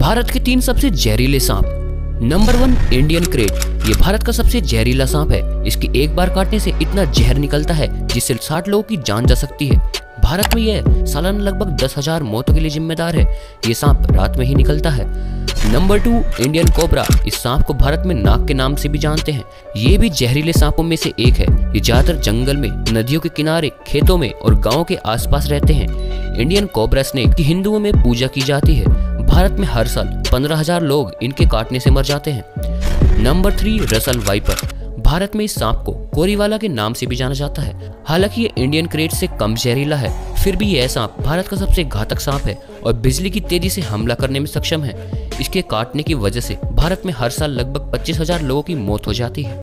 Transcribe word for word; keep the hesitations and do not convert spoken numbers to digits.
भारत के तीन सबसे जहरीले सांप। Number one, Indian krait. ये भारत का सबसे जहरीला सांप है। इसकी एक बार काटने से इतना जहर निकलता है जिससे साठ लोगों की जान जा सकती है। भारत में यह सालाना लगभग दस हजार मौतों के लिए जिम्मेदार है। ये सांप रात में ही निकलता है। Number two, Indian cobra. इस सांप को भारत में नाग के नाम से भी जानते हैं। ये भी जहरीले सांपों में से एक है। ये ज्यादातर जंगल में, नदियों के किनारे, खेतों में और गाँव के आसपास रहते हैं। इंडियन कोबरा स्नेक की हिंदुओं में पूजा की जाती है। भारत में हर साल पंद्रह हजार लोग इनके काटने से मर जाते हैं। Number three, Russell viper. भारत में इस सांप को कोरीवाला के नाम से भी जाना जाता है। हालांकि ये इंडियन क्रेट से कम जहरीला है, फिर भी यह सांप भारत का सबसे घातक सांप है और बिजली की तेजी से हमला करने में सक्षम है। इसके काटने की वजह से भारत में हर साल लगभग पच्चीस हजार लोगों की मौत हो जाती है।